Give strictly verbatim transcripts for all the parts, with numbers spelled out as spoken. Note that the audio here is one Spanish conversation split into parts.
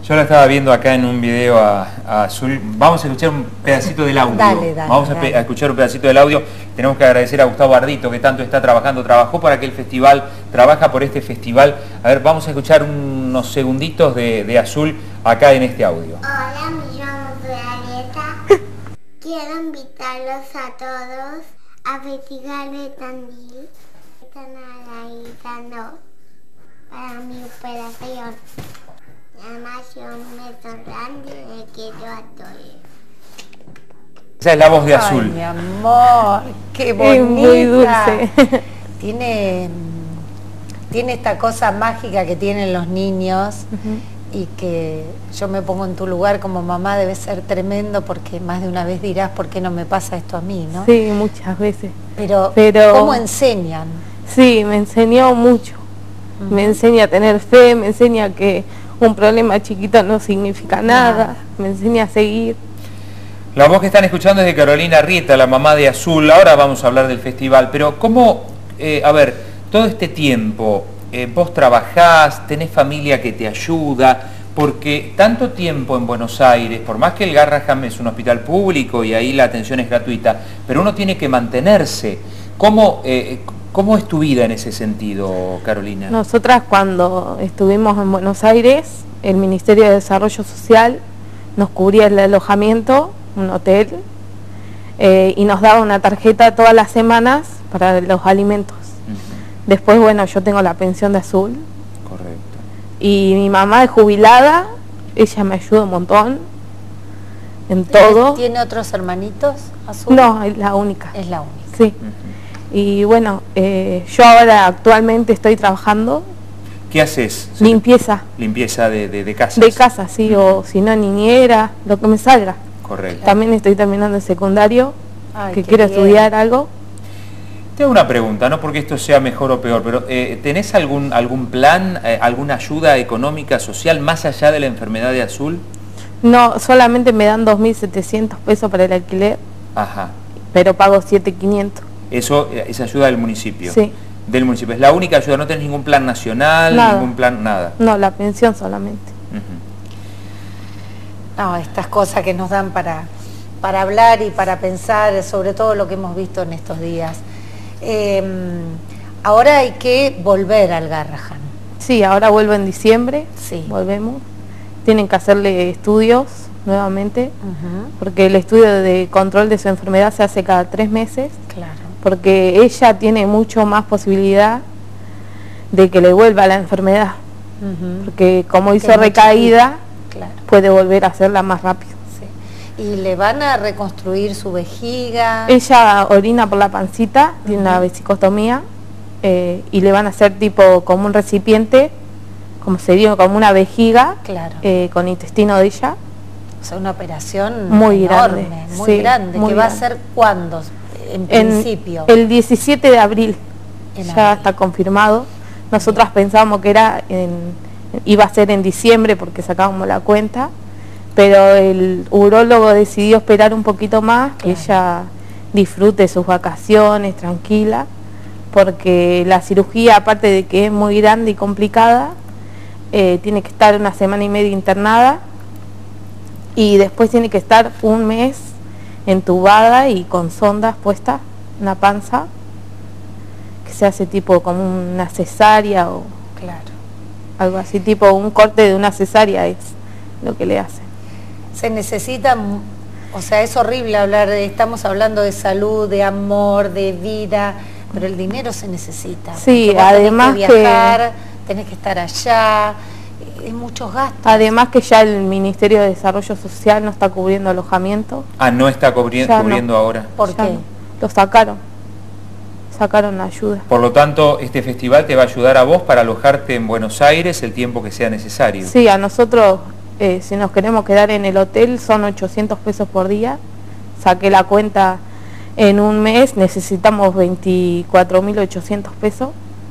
Yo la estaba viendo acá en un video a, a Azul. Vamos a escuchar un pedacito del audio. Dale, dale, Vamos a, dale. a escuchar un pedacito del audio. Tenemos que agradecer a Gustavo Ardito, que tanto está trabajando. Trabajó para que el festival, trabaja por este festival. A ver, vamos a escuchar unos segunditos de, de Azul acá en este audio. Hola, me llamo Violeta. Quiero invitarlos a todos a Festival de Tandil. Están analizando para mi operación. Además, yo me sonrando de que yo estoy. Esa es la voz de Azul. Ay, mi amor, qué bonita. Es muy dulce. Tiene, tiene esta cosa mágica que tienen los niños. Uh-huh. Y que yo me pongo en tu lugar como mamá, debe ser tremendo, porque más de una vez dirás, ¿por qué no me pasa esto a mí, no? Sí, muchas veces. Pero, Pero ¿cómo enseñan? Sí, me enseñó mucho. Uh-huh. Me enseña a tener fe, me enseña que un problema chiquito no significa nada, nada. Me enseña a seguir. La voz que están escuchando es de Carolina Rieta, la mamá de Azul. Ahora vamos a hablar del festival, pero ¿cómo, eh, a ver, todo este tiempo, eh, vos trabajás, tenés familia que te ayuda, porque tanto tiempo en Buenos Aires, por más que el Garrahan es un hospital público y ahí la atención es gratuita, pero uno tiene que mantenerse. ¿Cómo, eh, ¿Cómo es tu vida en ese sentido, Carolina? Nosotras cuando estuvimos en Buenos Aires, el Ministerio de Desarrollo Social nos cubría el alojamiento, un hotel, eh, y nos daba una tarjeta todas las semanas para los alimentos. Uh-huh. Después, bueno, yo tengo la pensión de Azul. Correcto. Y mi mamá es jubilada, ella me ayuda un montón en todo. ¿Tiene otros hermanitos, Azul? No, es la única. Es la única. Sí. Uh-huh. Y bueno, eh, yo ahora actualmente estoy trabajando. ¿Qué haces? Limpieza. Limpieza de, de, de casas. De casa, sí, uh-huh. O si no, niñera, lo que me salga. Correcto. También estoy terminando el secundario, Ay, que quiero bien. estudiar algo. Te hago una pregunta, no porque esto sea mejor o peor, pero eh, ¿tenés algún, algún plan, eh, alguna ayuda económica, social, más allá de la enfermedad de Azul? No, solamente me dan dos mil setecientos pesos para el alquiler. Ajá. Pero pago siete mil quinientos. Eso es ayuda del municipio. Sí. Del municipio. Es la única ayuda, no tenés ningún plan nacional, nada. ningún plan, nada. No, la pensión solamente. Uh-huh. No, estas cosas que nos dan para, para hablar y para pensar sobre todo lo que hemos visto en estos días. Eh, ahora hay que volver al Garrahan. Sí, ahora vuelvo en diciembre. Sí. Volvemos. Tienen que hacerle estudios nuevamente, uh-huh. porque el estudio de control de su enfermedad se hace cada tres meses. Claro. Porque ella tiene mucho más posibilidad de que le vuelva la enfermedad. Uh-huh. Porque como hizo es recaída, claro. puede volver a hacerla más rápido. Sí. ¿Y le van a reconstruir su vejiga? Ella orina por la pancita, uh-huh. tiene una vesicostomía, eh, y le van a hacer tipo como un recipiente, como sería como una vejiga, claro. eh, con intestino de ella. O sea, una operación muy enorme, grande, muy sí, grande, muy que grande. va a ser ¿cuándo? En principio. En, el diecisiete de abril, en ya abril. está confirmado. Nosotras Bien. pensábamos que era en, iba a ser en diciembre porque sacábamos la cuenta, pero el urólogo decidió esperar un poquito más, claro. que ella disfrute sus vacaciones tranquila, porque la cirugía, aparte de que es muy grande y complicada, eh, tiene que estar una semana y media internada y después tiene que estar un mes entubada y con sondas puestas en la panza, que se hace tipo como una cesárea o claro. algo así, tipo un corte de una cesárea es lo que le hacen. Se necesita, o sea, es horrible hablar de, estamos hablando de salud, de amor, de vida, pero el dinero se necesita. Sí, vos además tenés que viajar, que... tenés que estar allá, es muchos gastos. Además que ya el Ministerio de Desarrollo Social no está cubriendo alojamiento. Ah, no está cubri cubriendo no. ahora. ¿Por ya qué? No. Lo sacaron, sacaron la ayuda. Por lo tanto, este festival te va a ayudar a vos para alojarte en Buenos Aires el tiempo que sea necesario. Sí, a nosotros, eh, si nos queremos quedar en el hotel, son ochocientos pesos por día. Saqué la cuenta en un mes, necesitamos veinticuatro mil ochocientos pesos.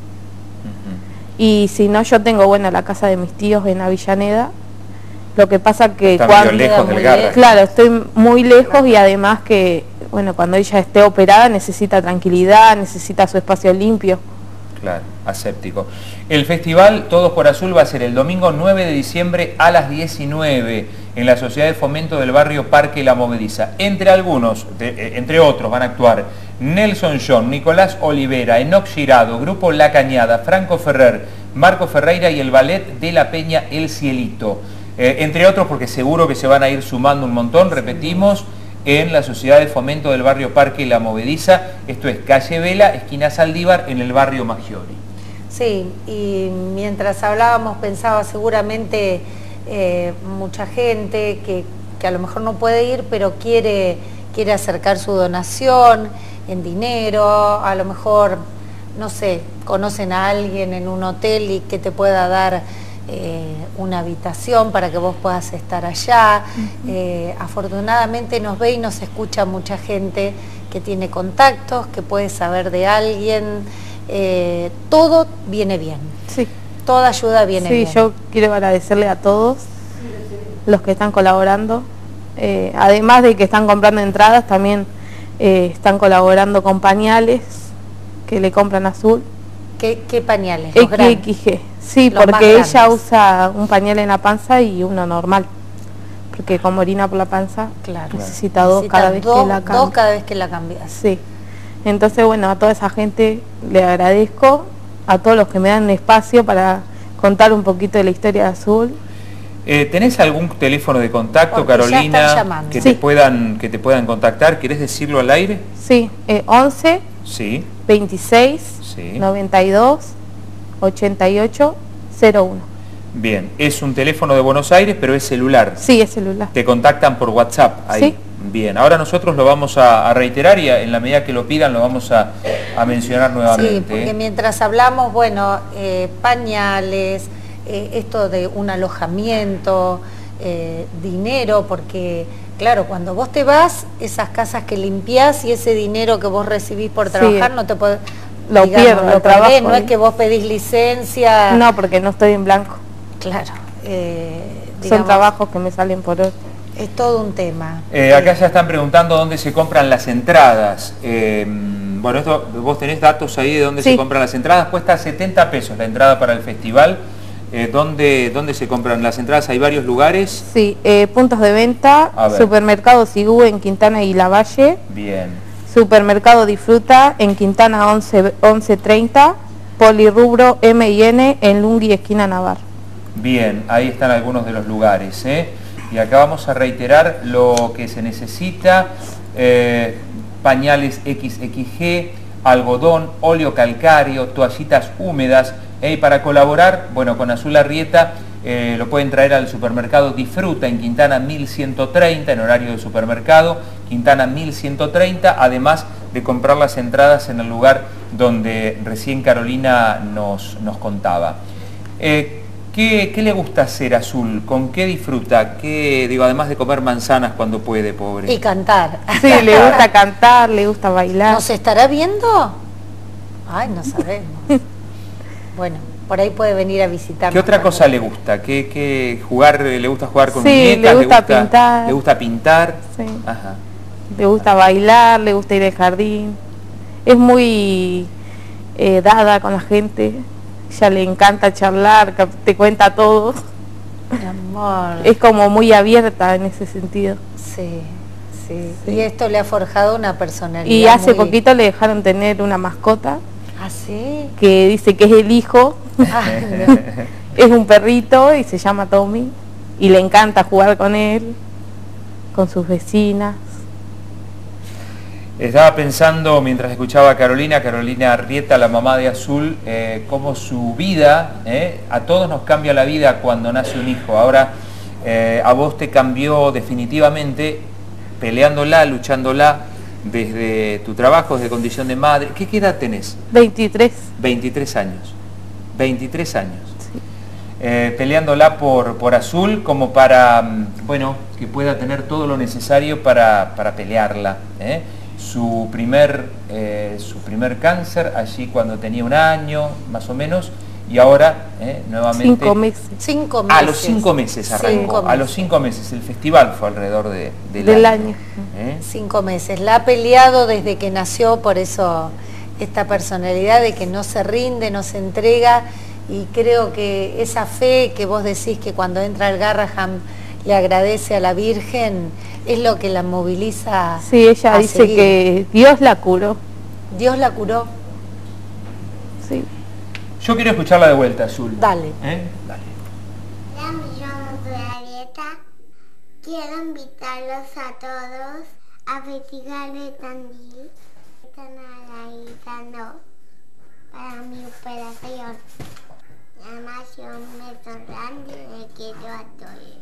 Y si no, yo tengo, bueno, la casa de mis tíos en Avellaneda. Lo que pasa que Está cuando... medio lejos del Garrahan. Claro, estoy muy lejos y además que, bueno, cuando ella esté operada necesita tranquilidad, necesita su espacio limpio. Claro, aséptico. El festival Todos por Azul va a ser el domingo nueve de diciembre a las diecinueve en la Sociedad de Fomento del Barrio Parque La Movediza. Entre algunos, de, entre otros, van a actuar Nelson John, Nicolás Olivera, Enoc Girado, Grupo La Cañada, Franco Ferrer, Marco Ferreira y el Ballet de la Peña El Cielito. Eh, entre otros, porque seguro que se van a ir sumando un montón, repetimos, en la Sociedad de Fomento del Barrio Parque La Movediza. Esto es calle Vela, esquina Saldívar, en el barrio Maggiore. Sí, y mientras hablábamos pensaba seguramente eh, mucha gente que, que a lo mejor no puede ir, pero quiere, quiere acercar su donación en dinero, a lo mejor, no sé, conocen a alguien en un hotel y que te pueda dar Eh, una habitación para que vos puedas estar allá. Uh-huh. eh, afortunadamente nos ve y nos escucha mucha gente que tiene contactos, que puede saber de alguien. Eh, todo viene bien. Sí. Toda ayuda viene sí, bien. Sí, yo quiero agradecerle a todos los que están colaborando. Eh, además de que están comprando entradas, también eh, están colaborando con pañales que le compran a Azul. ¿Qué, qué pañales? X X G. Sí, los porque ella usa un pañal en la panza y uno normal. Porque como orina por la panza, claro, necesita dos necesita cada vez dos, que la cambia. Dos cada vez que la cambias. Sí. Entonces, bueno, a toda esa gente le agradezco, a todos los que me dan espacio para contar un poquito de la historia de Azul. Eh, ¿Tenés algún teléfono de contacto, porque Carolina, que, sí. te puedan, que te puedan contactar? ¿Querés decirlo al aire? Sí, eh, once, sí. veintiséis, sí. noventa y dos, ochenta y ocho, cero uno. Bien, es un teléfono de Buenos Aires, pero es celular. Sí, es celular. Te contactan por WhatsApp ahí. Sí. Bien, ahora nosotros lo vamos a, a reiterar y a, en la medida que lo pidan lo vamos a, a mencionar nuevamente. Sí, porque mientras hablamos, bueno, eh, pañales, eh, esto de un alojamiento, eh, dinero, porque claro, cuando vos te vas, esas casas que limpiás y ese dinero que vos recibís por trabajar, sí, no te podés... Lo digamos, pierdo, lo el trabajo. perdés, no es que vos pedís licencia... No, porque no estoy en blanco. Claro. Eh, digamos, son trabajos que me salen por hoy. Es todo un tema. Eh, acá ya están preguntando dónde se compran las entradas. Eh, bueno, esto, vos tenés datos ahí de dónde sí. se compran las entradas. Cuesta setenta pesos la entrada para el festival. Eh, ¿dónde, ¿Dónde se compran las entradas? ¿Hay varios lugares? Sí, eh, puntos de venta, Supermercado Sigú en Quintana y Lavalle. Bien. Supermercado Disfruta en Quintana once treinta, Polirrubro M y N en Lungui, esquina Navarro. Bien, ahí están algunos de los lugares, ¿eh? Y acá vamos a reiterar lo que se necesita, eh, pañales X X G, algodón, óleo calcáreo, toallitas húmedas, ¿eh? Y para colaborar, bueno, con Azul Arrieta, eh, lo pueden traer al supermercado Disfruta en Quintana mil ciento treinta, en horario de supermercado, Quintana mil ciento treinta, además de comprar las entradas en el lugar donde recién Carolina nos, nos contaba. Eh, ¿qué, ¿Qué le gusta hacer a Azul? ¿Con qué disfruta? ¿Qué, digo, además de comer manzanas cuando puede, pobre? Y cantar. Sí, le gusta cantar, le gusta bailar. ¿Nos estará viendo? Ay, no sabemos. Bueno, por ahí puede venir a visitarnos. ¿Qué otra cosa le gusta? ¿Qué, qué jugar, le gusta jugar con sí, muñecas? le gusta, le gusta pintar. ¿Le gusta pintar? Sí. Ajá. Le gusta bailar, le gusta ir al jardín. Es muy eh, dada con la gente. Ya le encanta charlar, te cuenta todo. Mi amor. Es como muy abierta en ese sentido. Sí, sí. sí. Y esto le ha forjado una personalidad. Y hace muy... poquito le dejaron tener una mascota. ¿Ah, sí? Que dice que es el hijo. Ay, no. Es un perrito y se llama Tommy. Y le encanta jugar con él, con sus vecinas. Estaba pensando, mientras escuchaba a Carolina, Carolina Arrieta, la mamá de Azul, eh, cómo su vida, eh, a todos nos cambia la vida cuando nace un hijo. Ahora, eh, a vos te cambió definitivamente, peleándola, luchándola, desde tu trabajo, desde condición de madre. ¿Qué, qué edad tenés? veintitrés. veintitrés años. veintitrés años. Sí. Eh, peleándola por, por Azul como para, bueno, que pueda tener todo lo necesario para, para pelearla. ¿eh? Su primer, eh, su primer cáncer allí cuando tenía un año, más o menos, y ahora eh, nuevamente... Cinco meses. Cinco meses. A los cinco meses arrancó, Cinco meses. a los cinco meses. El festival fue alrededor de, del, del año. año. ¿eh? Cinco meses. La ha peleado desde que nació, por eso esta personalidad de que no se rinde, no se entrega, y creo que esa fe que vos decís que cuando entra al Garraham le agradece a la Virgen, es lo que la moviliza. Sí, ella a dice seguir. que Dios la curó. Dios la curó. Sí. Yo quiero escucharla de vuelta, Azul. Dale. ¿Eh? Dale. Hola, me llamo Glorieta. Quiero invitarlos a todos a Festival de Tandil. Están ahí dando para mi operación. Además, yo me sonrando y le quiero a todos.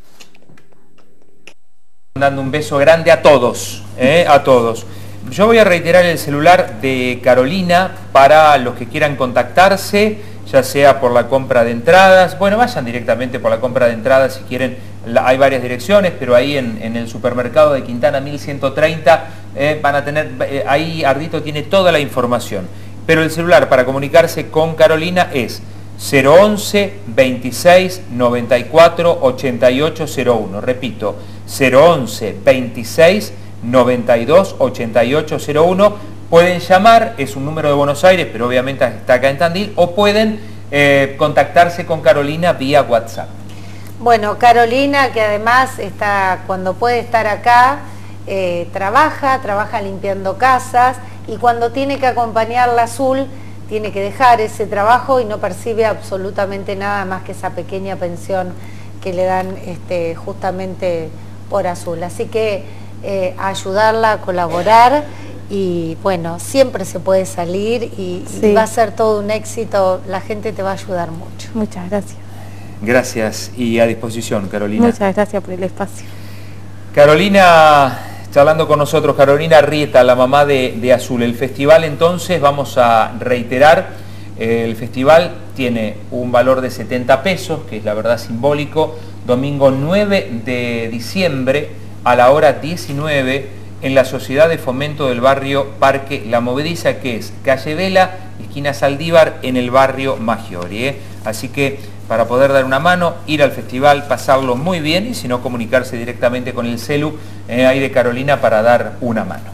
Dando un beso grande a todos, ¿eh? a todos. Yo voy a reiterar el celular de Carolina para los que quieran contactarse, ya sea por la compra de entradas. Bueno, vayan directamente por la compra de entradas si quieren. La, hay varias direcciones, pero ahí en, en el supermercado de Quintana mil ciento treinta eh, van a tener, eh, ahí Ardito tiene toda la información. Pero el celular para comunicarse con Carolina es cero once, veintiséis, noventa y cuatro, ochenta y ocho cero uno. Repito, cero once, veintiséis, noventa y dos, ochenta y ocho cero uno. Pueden llamar, es un número de Buenos Aires, pero obviamente está acá en Tandil, o pueden eh, contactarse con Carolina vía WhatsApp. Bueno, Carolina, que además está, cuando puede estar acá, eh, trabaja, trabaja limpiando casas, y cuando tiene que acompañarla a Azul, tiene que dejar ese trabajo y no percibe absolutamente nada más que esa pequeña pensión que le dan este, justamente por Azul. Así que eh, a ayudarla, a colaborar, y bueno, siempre se puede salir y, Sí. y va a ser todo un éxito, la gente te va a ayudar mucho. Muchas gracias. Gracias y a disposición, Carolina. Muchas gracias por el espacio. Carolina, charlando con nosotros, Carolina Rieta, la mamá de, de Azul. El festival, entonces, vamos a reiterar, eh, el festival tiene un valor de setenta pesos, que es la verdad simbólico, domingo nueve de diciembre a la hora diecinueve en la Sociedad de Fomento del Barrio Parque La Movediza, que es calle Vela, esquina Saldívar, en el barrio Maggiore. ¿eh? Así que para poder dar una mano, ir al festival, pasarlo muy bien, y si no, comunicarse directamente con el celu eh, ahí de Carolina para dar una mano.